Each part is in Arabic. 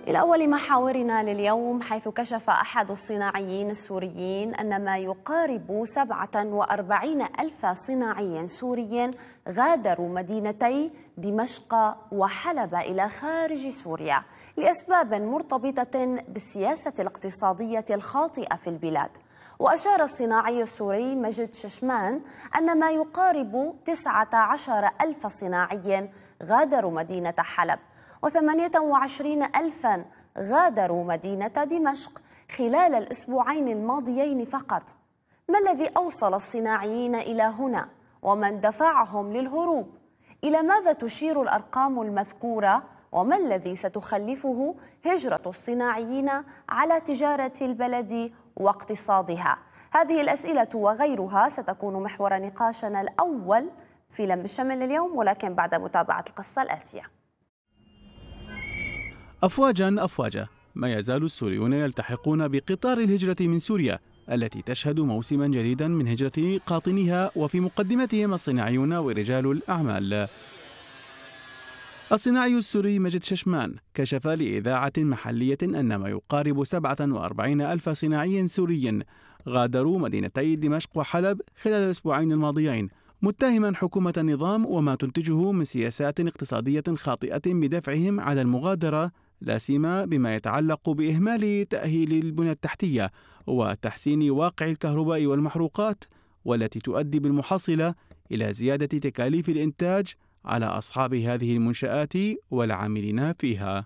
إلى أول محاورنا لليوم، حيث كشف أحد الصناعيين السوريين أن ما يقارب 47 ألف صناعي سوري غادروا مدينتي دمشق وحلب إلى خارج سوريا لأسباب مرتبطة بالسياسة الاقتصادية الخاطئة في البلاد. وأشار الصناعي السوري مجد ششمان أن ما يقارب 19 ألف صناعي غادروا مدينة حلب و28 ألفا غادروا مدينة دمشق خلال الأسبوعين الماضيين فقط. ما الذي أوصل الصناعيين إلى هنا؟ ومن دفعهم للهروب؟ إلى ماذا تشير الأرقام المذكورة؟ وما الذي ستخلفه هجرة الصناعيين على تجارة البلد واقتصادها؟ هذه الأسئلة وغيرها ستكون محور نقاشنا الأول في لم الشمل اليوم، ولكن بعد متابعة القصة الآتية. أفواجا ما يزال السوريون يلتحقون بقطار الهجرة من سوريا التي تشهد موسما جديدا من هجرة قاطنيها، وفي مقدمتهم الصناعيون ورجال الأعمال. الصناعي السوري مجد ششمان كشف لإذاعة محلية أن ما يقارب 47 ألف صناعي سوري غادروا مدينتي دمشق وحلب خلال الأسبوعين الماضيين، متهما حكومة النظام وما تنتجه من سياسات اقتصادية خاطئة بدفعهم على المغادرة، لا سيما بما يتعلق بإهمال تأهيل البنى التحتية وتحسين واقع الكهرباء والمحروقات، والتي تؤدي بالمحصلة إلى زيادة تكاليف الإنتاج على أصحاب هذه المنشآت والعاملين فيها.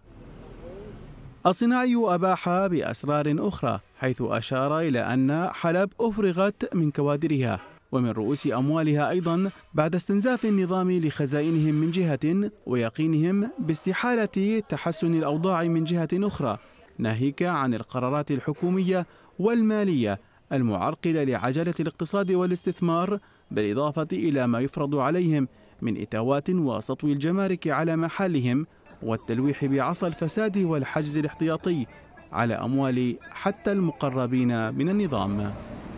الصناعي أباح بأسرار أخرى، حيث أشار إلى أن حلب أفرغت من كوادرها ومن رؤوس أموالها أيضا بعد استنزاف النظام لخزائنهم من جهة، ويقينهم باستحالة تحسن الأوضاع من جهة أخرى، ناهيك عن القرارات الحكومية والمالية المعرقلة لعجلة الاقتصاد والاستثمار، بالإضافة إلى ما يفرض عليهم من إتاوات وسطو الجمارك على محلهم والتلويح بعصا الفساد والحجز الاحتياطي على أموال حتى المقربين من النظام.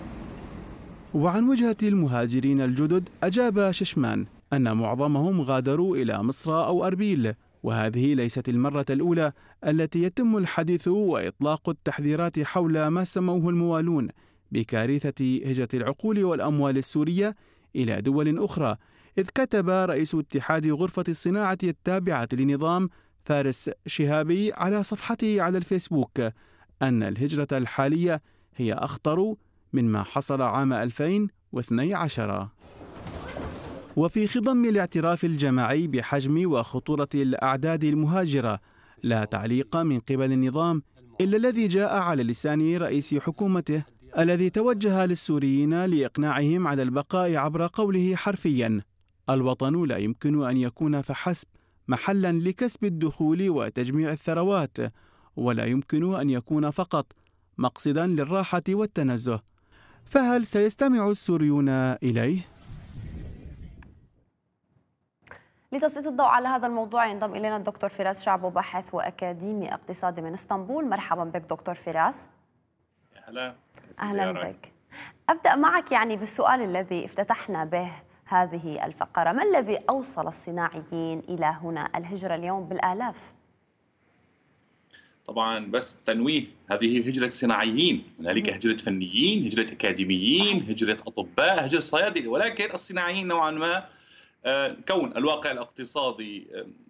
وعن وجهة المهاجرين الجدد، أجاب ششمان أن معظمهم غادروا إلى مصر أو أربيل، وهذه ليست المرة الأولى التي يتم الحديث وإطلاق التحذيرات حول ما سموه الموالون بكارثة هجرة العقول والأموال السورية إلى دول أخرى. إذ كتب رئيس اتحاد غرفة الصناعة التابعة لنظام فارس شهابي على صفحته على الفيسبوك أن الهجرة الحالية هي أخطر مما حصل عام 2012. وفي خضم الاعتراف الجماعي بحجم وخطورة الأعداد المهاجرة، لا تعليق من قبل النظام إلا الذي جاء على لسان رئيس حكومته، الذي توجه للسوريين لإقناعهم على البقاء عبر قوله حرفيا: الوطن لا يمكن أن يكون فحسب محلا لكسب الدخول وتجميع الثروات، ولا يمكن أن يكون فقط مقصدا للراحة والتنزه. فهل سيستمع السوريون إليه؟ لتسليط الضوء على هذا الموضوع ينضم إلينا الدكتور فراس شعبو، باحث وأكاديمي اقتصادي من اسطنبول. مرحبا بك دكتور فراس. أهلا بك. أبدأ معك بالسؤال الذي افتتحنا به هذه الفقرة: ما الذي أوصل الصناعيين إلى هنا؟ الهجرة اليوم بالآلاف. طبعا بس تنويه، هذه هجرة صناعيين، هنالك هجرة فنيين، هجرة أكاديميين، صحيح. هجرة أطباء، هجرة صيادلة، ولكن الصناعيين نوعا ما كون الواقع الاقتصادي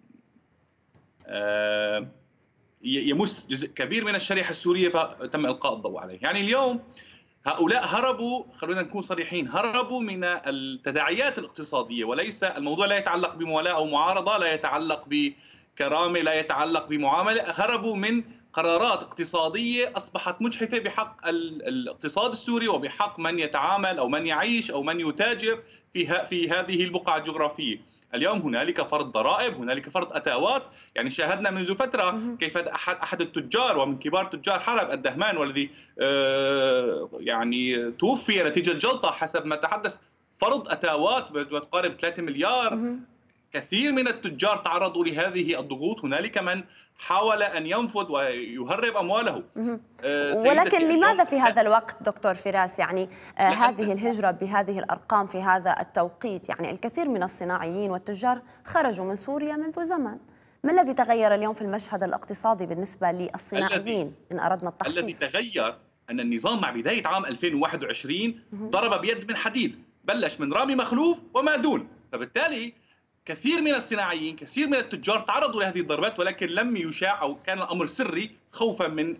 يمس جزء كبير من الشريحة السورية فتم إلقاء الضوء عليه. اليوم هؤلاء هربوا، خلونا نكون صريحين، هربوا من التداعيات الاقتصادية، وليس الموضوع لا يتعلق بموالاة أو معارضة، لا يتعلق بكرامة، لا يتعلق بمعاملة. هربوا من قرارات اقتصادية أصبحت مجحفة بحق الاقتصاد السوري وبحق من يتعامل أو من يعيش أو من يتاجر في هذه البقعة الجغرافية. اليوم هنالك فرض ضرائب، هنالك فرض أتاوات. شاهدنا منذ فترة كيف أحد التجار ومن كبار تجار حلب الدهمان، والذي توفي نتيجة جلطة حسب ما تحدث، فرض أتاوات بتقارب 3 مليار. كثير من التجار تعرضوا لهذه الضغوط. هنالك من حاول أن ينفذ ويهرب أمواله. ولكن لماذا في هذا الوقت دكتور فراس هذه الهجرة بهذه الأرقام في هذا التوقيت؟ الكثير من الصناعيين والتجار خرجوا من سوريا منذ زمن، ما الذي تغير اليوم في المشهد الاقتصادي بالنسبة للصناعيين إن أردنا التخصيص؟ الذي تغير أن النظام مع بداية عام 2021 ضرب بيد من حديد، بلش من رامي مخلوف وما دون، فبالتالي كثير من الصناعيين، كثير من التجار تعرضوا لهذه الضربات، ولكن لم يشاع أو كان الأمر سري خوفا من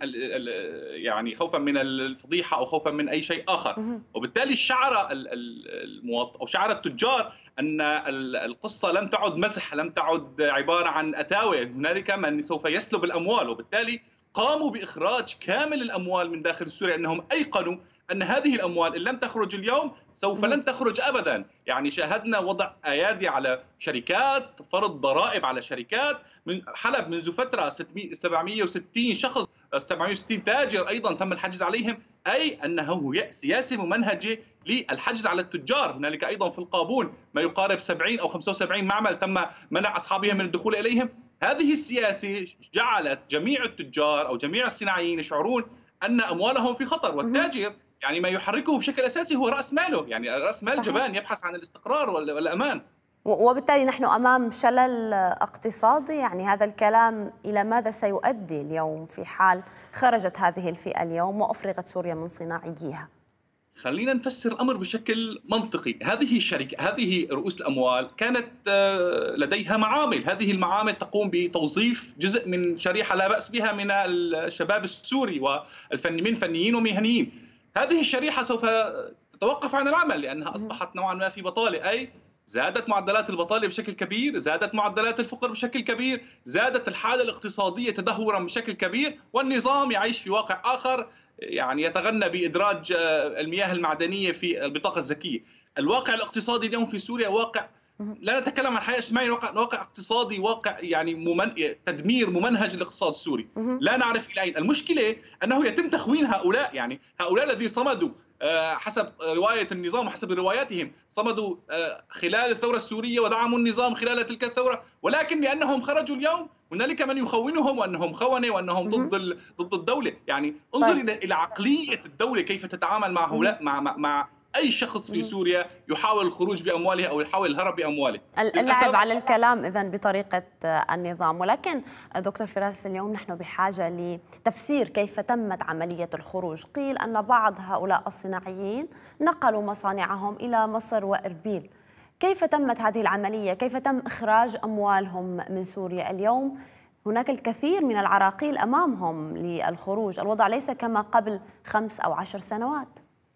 يعني خوفا من الفضيحة أو خوفا من أي شيء آخر. وبالتالي شعر المواطن أو شعر التجار أن القصة لم تعد مزح، لم تعد عبارة عن أتاوة، هنالك من سوف يسلب الأموال، وبالتالي قاموا بإخراج كامل الأموال من داخل سوريا، أنهم أيقنوا أن هذه الأموال إن لم تخرج اليوم سوف لن تخرج أبدا. يعني شاهدنا وضع أيادي على شركات، فرض ضرائب على شركات. من حلب منذ فترة 760 شخص، 760 تاجر أيضا تم الحجز عليهم، أي أنه سياسة ممنهجة للحجز على التجار. هنالك أيضا في القابون ما يقارب 70 أو 75 معمل تم منع أصحابهم من الدخول إليهم. هذه السياسة جعلت جميع التجار أو جميع الصناعيين يشعرون أن أموالهم في خطر، والتاجر يعني ما يحركه بشكل أساسي هو رأس ماله، يعني رأس مال جبان يبحث عن الاستقرار والأمان. وبالتالي نحن أمام شلل اقتصادي، يعني هذا الكلام إلى ماذا سيؤدي اليوم في حال خرجت هذه الفئة اليوم وأفرغت سوريا من صناعييها؟ خلينا نفسر الأمر بشكل منطقي. هذه الشركة، هذه رؤوس الأموال كانت لديها معامل، هذه المعامل تقوم بتوظيف جزء من شريحة لا بأس بها من الشباب السوري والفنيين، فنيين ومهنيين. هذه الشريحة سوف تتوقف عن العمل لأنها أصبحت نوعا ما في بطالة، أي زادت معدلات البطالة بشكل كبير، زادت معدلات الفقر بشكل كبير، زادت الحالة الاقتصادية تدهورا بشكل كبير، والنظام يعيش في واقع آخر يعني يتغنى بإدراج المياه المعدنية في البطاقة الذكية. الواقع الاقتصادي اليوم في سوريا واقع، لا نتكلم عن حياة اجتماعية، واقع اقتصادي، واقع يعني تدمير ممنهج الاقتصاد السوري. لا نعرف إلى أين. المشكلة أنه يتم تخوين هؤلاء، يعني هؤلاء الذين صمدوا حسب رواية النظام وحسب رواياتهم، صمدوا خلال الثورة السورية ودعموا النظام خلال تلك الثورة، ولكن لأنهم خرجوا اليوم هنالك من يخونهم وأنهم خونة وأنهم ضد الدولة. يعني انظر إلى عقلية الدولة كيف تتعامل مع هؤلاء، مع أي شخص في سوريا يحاول الخروج بأمواله أو يحاول الهرب بأمواله. اللعب على الكلام إذن بطريقة النظام. ولكن دكتور فراس، اليوم نحن بحاجة لتفسير كيف تمت عملية الخروج. قيل أن بعض هؤلاء الصناعيين نقلوا مصانعهم إلى مصر وإربيل. كيف تمت هذه العملية؟ كيف تم إخراج أموالهم من سوريا؟ اليوم هناك الكثير من العراقيل أمامهم للخروج، الوضع ليس كما قبل 5 أو 10 سنوات.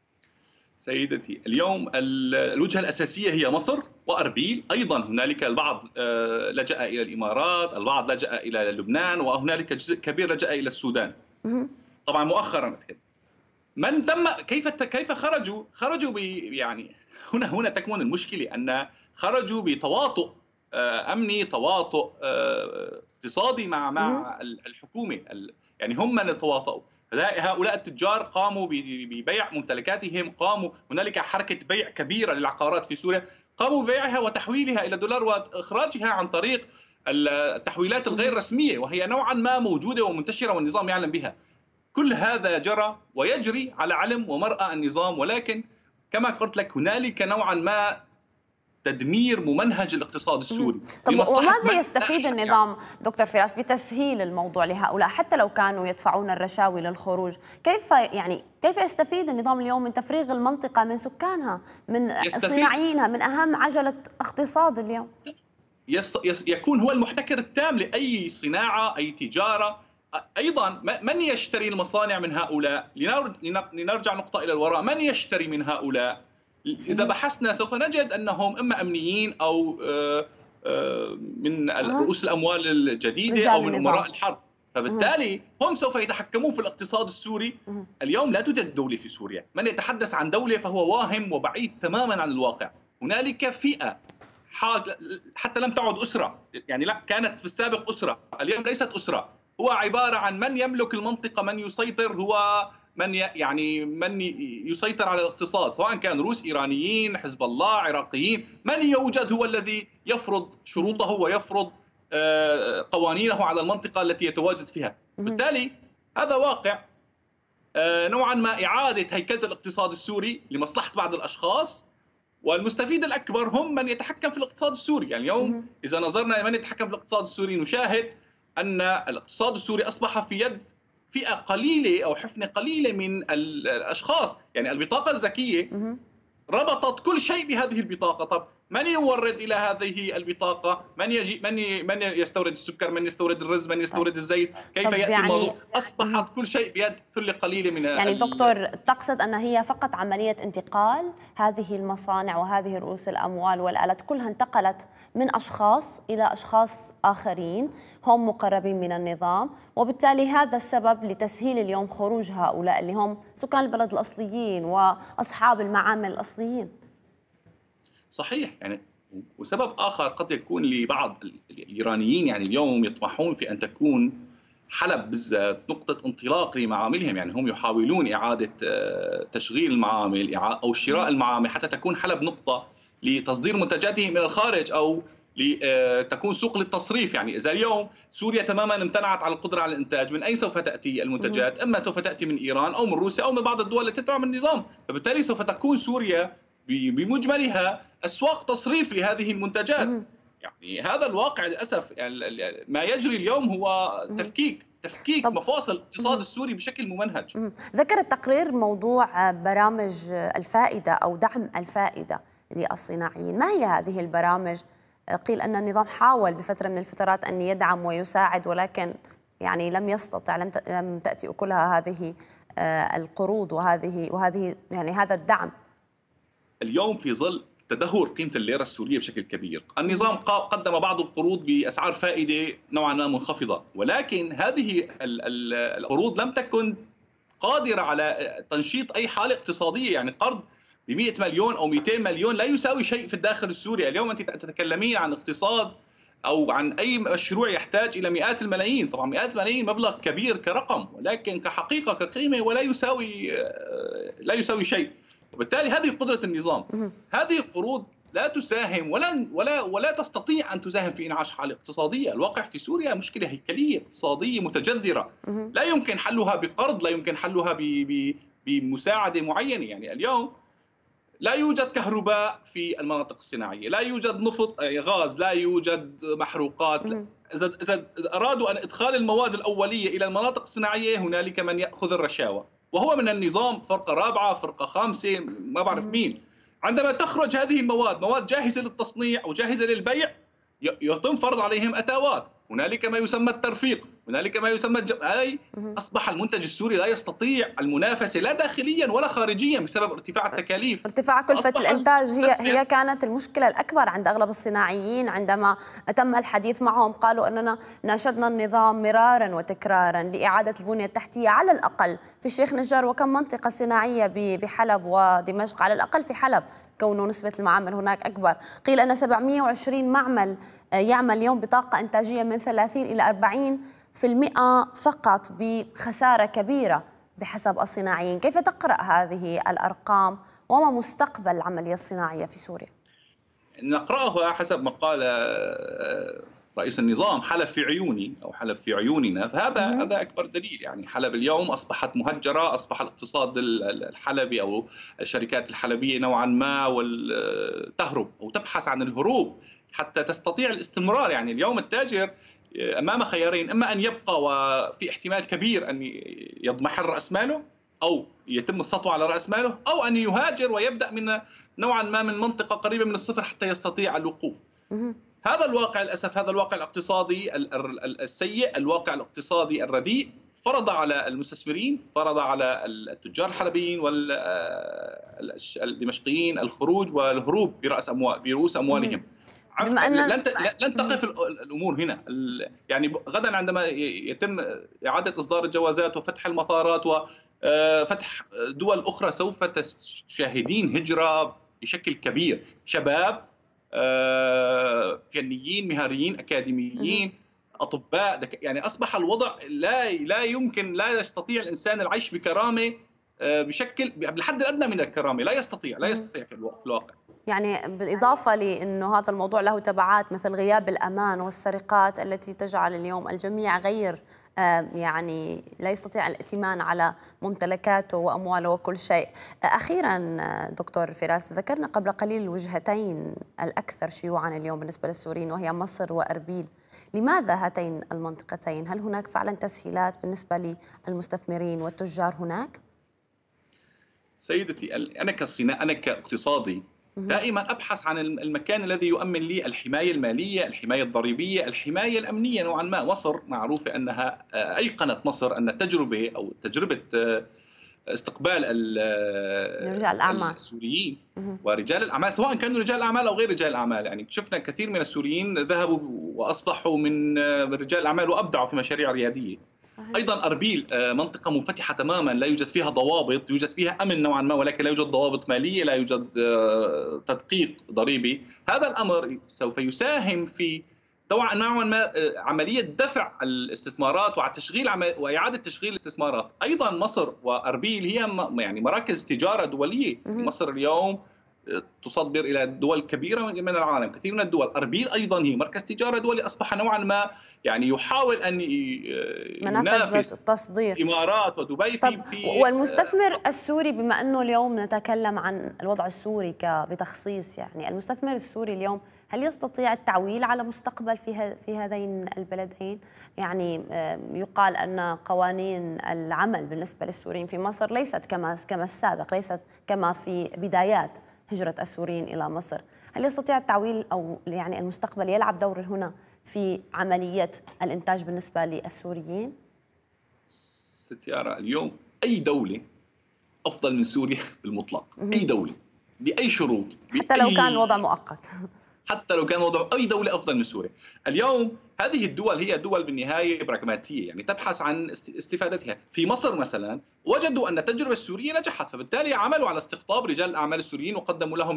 سيدتي، اليوم الوجهة الأساسية هي مصر وأربيل. أيضا هنالك البعض لجأ إلى الإمارات، البعض لجأ إلى لبنان، وهنالك جزء كبير لجأ إلى السودان. طبعا مؤخرا من تم كيف خرجوا يعني هنا تكمن المشكلة، أن خرجوا بتواطؤ أمني، تواطؤ اقتصادي مع الحكومة. يعني هم من تواطؤوا. هؤلاء التجار قاموا ببيع ممتلكاتهم، قاموا هنالك حركة بيع كبيرة للعقارات في سوريا، قاموا ببيعها وتحويلها إلى دولار وإخراجها عن طريق التحويلات الغير رسمية، وهي نوعا ما موجودة ومنتشرة والنظام يعلم بها. كل هذا جرى ويجري على علم ومرأى النظام، ولكن كما قلت لك هنالك نوعا ما تدمير ممنهج الاقتصاد السوري. طب وماذا يستفيد النظام دكتور فراس بتسهيل الموضوع لهؤلاء حتى لو كانوا يدفعون الرشاوي للخروج؟ كيف يستفيد النظام اليوم من تفريغ المنطقة من سكانها، من صناعيينها، من أهم عجلة اقتصاد اليوم؟ يكون هو المحتكر التام لأي صناعة، أي تجارة. أيضا من يشتري المصانع من هؤلاء؟ لنرجع نقطة إلى الوراء. من يشتري من هؤلاء؟ إذا بحثنا سوف نجد أنهم إما أمنيين أو من رؤوس الأموال الجديدة أو من أمراء الحرب. فبالتالي هم سوف يتحكمون في الاقتصاد السوري. اليوم لا توجد دولة في سوريا. من يتحدث عن دولة فهو واهم وبعيد تماما عن الواقع. هنالك فئة حتى لم تعد أسرة، يعني لا، كانت في السابق أسرة، اليوم ليست أسرة. هو عبارة عن من يملك المنطقة، من يسيطر، هو من يسيطر على الاقتصاد، سواء كان روس، إيرانيين، حزب الله، عراقيين. من يوجد هو الذي يفرض شروطه ويفرض قوانينه على المنطقة التي يتواجد فيها. بالتالي هذا واقع نوعا ما إعادة هيكلة الاقتصاد السوري لمصلحة بعض الأشخاص، والمستفيد الأكبر هم من يتحكم في الاقتصاد السوري. يعني اليوم إذا نظرنا من يتحكم في الاقتصاد السوري نشاهد أن الاقتصاد السوري أصبح في يد فئة قليلة أو حفنة قليلة من الأشخاص. يعني البطاقة الذكية ربطت كل شيء بهذه البطاقة. طب من يورد إلى هذه البطاقة؟ من يستورد السكر؟ من يستورد الرز؟ من يستورد الزيت؟ كيف يأتي الموضوع؟ أصبحت كل شيء بيد ثلة قليلة من يعني دكتور تقصد أن هي فقط عملية انتقال هذه المصانع وهذه رؤوس الأموال والآلات كلها انتقلت من أشخاص إلى أشخاص آخرين هم مقربين من النظام، وبالتالي هذا السبب لتسهيل اليوم خروج هؤلاء اللي هم سكان البلد الأصليين وأصحاب المعامل الأصليين. صحيح. يعني وسبب آخر قد يكون لبعض الإيرانيين، يعني اليوم يطمحون في أن تكون حلب بالذات نقطة انطلاق لمعاملهم. يعني هم يحاولون إعادة تشغيل المعامل أو شراء المعامل حتى تكون حلب نقطة لتصدير منتجاتهم إلى الخارج أو لتكون سوق للتصريف. يعني إذا اليوم سوريا تماما امتنعت عن القدرة على الإنتاج، من أين سوف تأتي المنتجات؟ إما سوف تأتي من إيران أو من روسيا أو من بعض الدول التي تدعم النظام. فبالتالي سوف تكون سوريا بمجملها أسواق تصريف لهذه المنتجات. يعني هذا الواقع للأسف. يعني ما يجري اليوم هو تفكيك مفاصل الاقتصاد السوري بشكل ممنهج. ذكر التقرير موضوع برامج الفائدة أو دعم الفائدة للصناعيين. ما هي هذه البرامج؟ قيل أن النظام حاول بفترة من الفترات أن يدعم ويساعد، ولكن يعني لم يستطع، لم تأتي أكلها هذه القروض وهذه يعني هذا الدعم. اليوم في ظل تدهور قيمة الليرة السورية بشكل كبير، النظام قدم بعض القروض بأسعار فائدة نوعا ما منخفضة، ولكن هذه القروض لم تكن قادرة على تنشيط أي حالة اقتصادية. يعني قرض ب 100 مليون أو 200 مليون لا يساوي شيء في الداخل السوري. اليوم أنت تتكلمين عن اقتصاد أو عن أي مشروع يحتاج إلى مئات الملايين. طبعا مئات الملايين مبلغ كبير كرقم، ولكن كحقيقة كقيمة ولا يساوي شيء. وبالتالي هذه قدرة النظام. هذه القروض لا تساهم ولا تستطيع أن تساهم في إنعاش حالة اقتصادية. الواقع في سوريا مشكلة هيكلية اقتصادية متجذرة، لا يمكن حلها بقرض، لا يمكن حلها بمساعدة معينة. يعني اليوم لا يوجد كهرباء في المناطق الصناعية، لا يوجد نفط غاز، لا يوجد محروقات. إذا أرادوا أن إدخال المواد الأولية إلى المناطق الصناعية هنالك من يأخذ الرشاوى، وهو من النظام، فرقة رابعة، فرقة خامسة، ما بعرف مين. عندما تخرج هذه المواد مواد جاهزة للتصنيع أو جاهزة للبيع يتم فرض عليهم أتاوات. هنالك ما يسمى الترفيق، هنالك ما يسمى أصبح المنتج السوري لا يستطيع المنافسة لا داخليا ولا خارجيا بسبب ارتفاع التكاليف. ارتفاع كلفة الإنتاج هي كانت المشكلة الأكبر عند أغلب الصناعيين. عندما تم الحديث معهم قالوا أننا ناشدنا النظام مرارا وتكرارا لإعادة البنية التحتية على الأقل في الشيخ نجار وكم منطقة صناعية بحلب ودمشق، على الأقل في حلب كونه نسبة المعامل هناك أكبر. قيل أن 720 معمل يعمل اليوم بطاقة إنتاجية من 30 إلى 40% فقط، بخسارة كبيرة بحسب الصناعيين. كيف تقرأ هذه الأرقام وما مستقبل العملية الصناعية في سوريا؟ نقرأها حسب ما قال رئيس النظام، حلب في عيوني أو حلب في عيوننا. فهذا أكبر دليل. يعني حلب اليوم أصبحت مهجرة، أصبح الاقتصاد الحلبي أو الشركات الحلبية نوعا ما تهرب أو تبحث عن الهروب حتى تستطيع الاستمرار. يعني اليوم التاجر أمام خيارين، إما أن يبقى وفي احتمال كبير أن يضمحل رأس ماله أو يتم السطو على رأس ماله، أو أن يهاجر ويبدأ من نوعا ما من منطقة قريبة من الصفر حتى يستطيع الوقوف. هذا الواقع للأسف، هذا الواقع الاقتصادي السيء، الواقع الاقتصادي الرديء، فرض على المستثمرين، فرض على التجار الحلبيين والدمشقيين الخروج والهروب برؤوس أموالهم. لن تقف الأمور هنا. يعني غدا عندما يتم إعادة إصدار الجوازات وفتح المطارات وفتح دول أخرى سوف تشاهدين هجرة بشكل كبير، شباب، فنيين، مهاريين، أكاديميين، أطباء. يعني أصبح الوضع لا يستطيع الإنسان العيش بكرامة بشكل بالحد الأدنى من الكرامة. لا يستطيع في الواقع. يعني بالإضافة لأنه هذا الموضوع له تبعات مثل غياب الأمان والسرقات التي تجعل اليوم الجميع غير يعني لا يستطيع الائتمان على ممتلكاته وأمواله وكل شيء. أخيرا دكتور فراس، ذكرنا قبل قليل الوجهتين الأكثر شيوعا اليوم بالنسبة للسوريين وهي مصر وأربيل. لماذا هاتين المنطقتين؟ هل هناك فعلا تسهيلات بالنسبة للمستثمرين والتجار هناك؟ سيدتي، أنا كاقتصادي دائما أبحث عن المكان الذي يؤمن لي الحماية المالية، الحماية الضريبية، الحماية الأمنية نوعا ما. مصر معروفة أنها أيقنت مصر أن تجربة استقبال رجال الأعمال السوريين ورجال الأعمال، سواء كانوا رجال أعمال أو غير رجال أعمال. يعني شفنا كثير من السوريين ذهبوا وأصبحوا من رجال أعمال وأبدعوا في مشاريع ريادية. صحيح. أيضا أربيل منطقة منفتحة تماما، لا يوجد فيها ضوابط، يوجد فيها أمن نوعا ما، ولكن لا يوجد ضوابط مالية، لا يوجد تدقيق ضريبي. هذا الأمر سوف يساهم في نوعا ما عملية دفع الاستثمارات وإعادة تشغيل الاستثمارات. أيضا مصر وأربيل هي يعني مراكز تجارة دولية. مصر اليوم تصدر إلى دول كبيرة من العالم، كثير من الدول. أربيل أيضا هي مركز تجارة دولي، أصبح نوعا ما يعني يحاول أن ينافس التصدير الإمارات ودبي في والمستثمر السوري. بما أنه اليوم نتكلم عن الوضع السوري بتخصيص، يعني المستثمر السوري اليوم هل يستطيع التعويل على مستقبل في هذين البلدين؟ يعني يقال أن قوانين العمل بالنسبة للسوريين في مصر ليست كما السابق، ليست كما في بدايات هجرة السوريين إلى مصر. هل يستطيع التعويل أو يعني المستقبل يلعب دور هنا في عملية الإنتاج بالنسبة للسوريين؟ ست يارا، اليوم أي دولة أفضل من سوريا بالمطلق. أي دولة بأي شروط، حتى لو كان الوضع مؤقت، حتى لو كان وضع أي دولة أفضل من سوريا. اليوم هذه الدول هي دول بالنهاية براغماتية، يعني تبحث عن استفادتها. في مصر مثلا وجدوا أن التجربة السورية نجحت، فبالتالي عملوا على استقطاب رجال الأعمال السوريين وقدموا لهم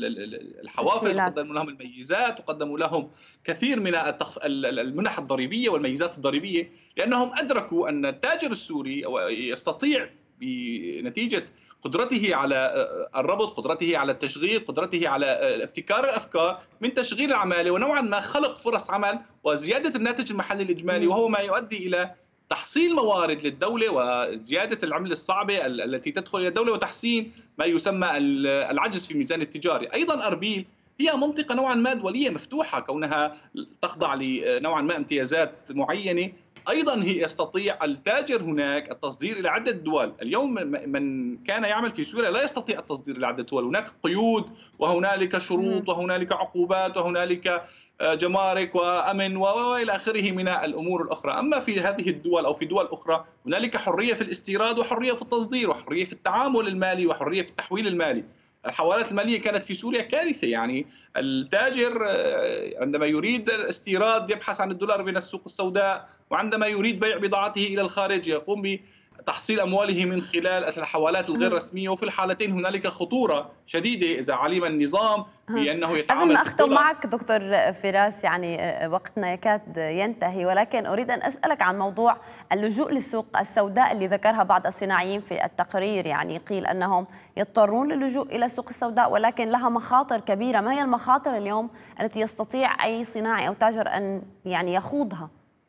الحوافز وقدموا لهم الميزات وقدموا لهم كثير من المنح الضريبية والميزات الضريبية، لأنهم أدركوا أن التاجر السوري يستطيع بنتيجة قدرته على الربط، قدرته على التشغيل، قدرته على ابتكار الأفكار من تشغيل العمالة ونوعا ما خلق فرص عمل وزيادة الناتج المحلي الإجمالي، وهو ما يؤدي إلى تحصيل موارد للدولة وزيادة العملة الصعبة التي تدخل إلى الدولة وتحسين ما يسمى العجز في الميزان التجاري. أيضا أربيل هي منطقة نوعا ما دولية مفتوحة، كونها تخضع لنوعا ما امتيازات معينة. أيضا هي يستطيع التاجر هناك التصدير إلى عدة دول. اليوم من كان يعمل في سوريا لا يستطيع التصدير إلى عدة دول، هناك قيود وهنالك شروط وهنالك عقوبات وهنالك جمارك وأمن وإلى آخره من الأمور الأخرى. أما في هذه الدول أو في دول أخرى هنالك حرية في الاستيراد وحرية في التصدير وحرية في التعامل المالي وحرية في التحويل المالي. الحوالات المالية كانت في سوريا كارثة، يعني التاجر عندما يريد الاستيراد يبحث عن الدولار من السوق السوداء، وعندما يريد بيع بضاعته إلى الخارج يقوم بتحصيل أمواله من خلال الحوالات الغير رسمية. وفي الحالتين هنالك خطورة شديدة إذا علم النظام بأنه يتعامل. قبل ما أختم معك دكتور فراس، يعني وقتنا يكاد ينتهي، ولكن أريد أن أسألك عن موضوع اللجوء للسوق السوداء اللي ذكرها بعض الصناعيين في التقرير. يعني قيل أنهم يضطرون للجوء إلى السوق السوداء ولكن لها مخاطر كبيرة. ما هي المخاطر اليوم التي يستطيع أي صناعي أو تاجر أن يعني يخوضها؟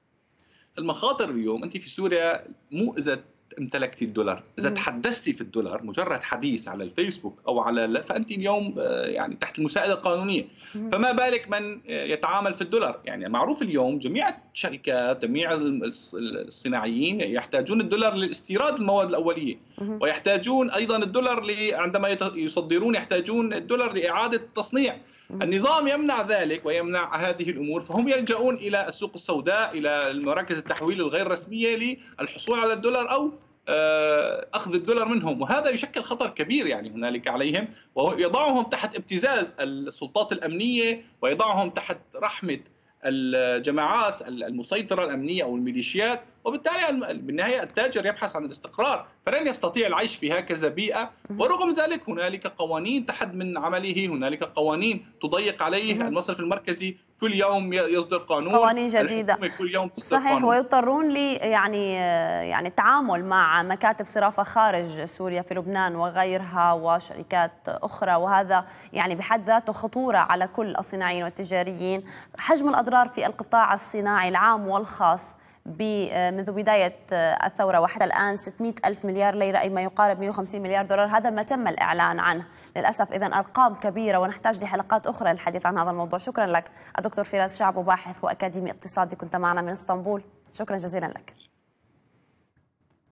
المخاطر اليوم أنت في سوريا مو إذا امتلكتي الدولار، إذا تحدثتي في الدولار مجرد حديث على الفيسبوك أو فأنت اليوم يعني تحت المساءلة القانونية، فما بالك من يتعامل في الدولار. يعني معروف اليوم جميع الشركات جميع الصناعيين يحتاجون الدولار لاستيراد المواد الأولية، ويحتاجون أيضا الدولار عندما يصدرون يحتاجون الدولار لإعادة التصنيع. النظام يمنع ذلك ويمنع هذه الأمور، فهم يلجؤون إلى السوق السوداء، إلى مراكز التحويل الغير رسمية للحصول على الدولار أو أخذ الدولار منهم، وهذا يشكل خطر كبير يعني هنالك عليهم، ويضعهم تحت ابتزاز السلطات الأمنية ويضعهم تحت رحمة الجماعات المسيطرة الأمنية أو الميليشيات، وبالتالي بالنهاية التاجر يبحث عن الاستقرار، فلن يستطيع العيش في هكذا بيئة. ورغم ذلك هنالك قوانين تحد من عمله، هنالك قوانين تضيق عليه. المصرف المركزي كل يوم يصدر قوانين جديدة، كل يوم تصدر صحيح قانون. ويضطرون يعني التعامل مع مكاتب صرافة خارج سوريا في لبنان وغيرها وشركات أخرى، وهذا يعني بحد ذاته خطورة على كل الصناعيين والتجاريين. حجم الأضرار في القطاع الصناعي العام والخاص منذ بداية الثورة وحتى الآن 600 ألف مليار ليرة، أي ما يقارب 150 مليار دولار. هذا ما تم الإعلان عنه للأسف. إذن أرقام كبيرة ونحتاج لحلقات أخرى للحديث عن هذا الموضوع. شكرا لك الدكتور فراس شعبو، باحث وأكاديمي اقتصادي، كنت معنا من اسطنبول. شكرا جزيلا لك.